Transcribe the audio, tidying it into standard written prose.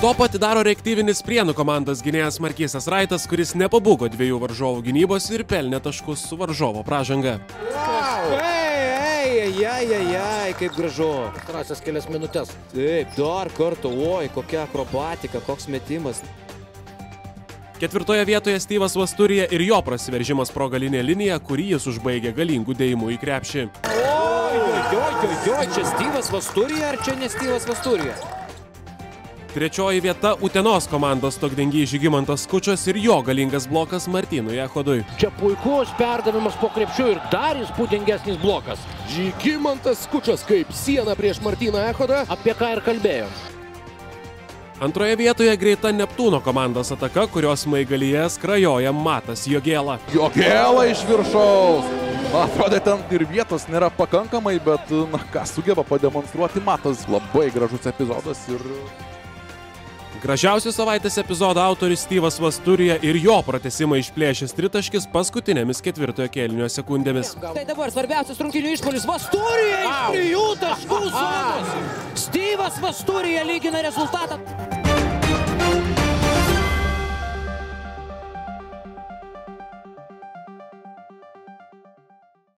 Topą atidaro reaktyvinis Prienų komandos gynėjas Markysas Raitas, kuris nepabūgo dviejų varžovų gynybos ir pelnė taškus su varžovo pražanga. Ai, kaip gražu. Pastarąsias kelias minutės. Taip, dar kartą, oi, kokia akrobatika, koks metimas. Ketvirtoje vietoje Styvas Vasturija ir jo prasiveržimas pro galinę liniją, kurį jis užbaigė galingų dėjimų į krepšį. Oi, čia Styvas Vasturija ar čia ne Styvas Vasturija? Trečioji vieta Utenos komandos stogdengys Žygimantas Skučas ir jo galingas blokas Martynui Echodui. Čia puikus perdavimas po krepšiu ir dar įspūdingesnis blokas. Žygimantas Skučas kaip siena prieš Martyną Echodą. Apie ką ir kalbėjom. Antroje vietoje greita Neptūno komandos ataka, kurios smaigalyje skrajoja Matas Jogėla. Jogėla iš viršaus. Atrodė, ten ir vietos nėra pakankamai, bet ką sugeba pademonstruoti Matas. Labai gražus epizodas ir... Gražiausių savaitės epizodo autorius Styvas Vasturija ir jo pratęsimą išplėšęs tritaškis paskutinėmis ketvirtojo kėlinio sekundėmis. Tai dabar svarbiausias rungtynių išpuolis Vasturija iš 3 taškų zonos. Styvas Vasturija lygina rezultatą.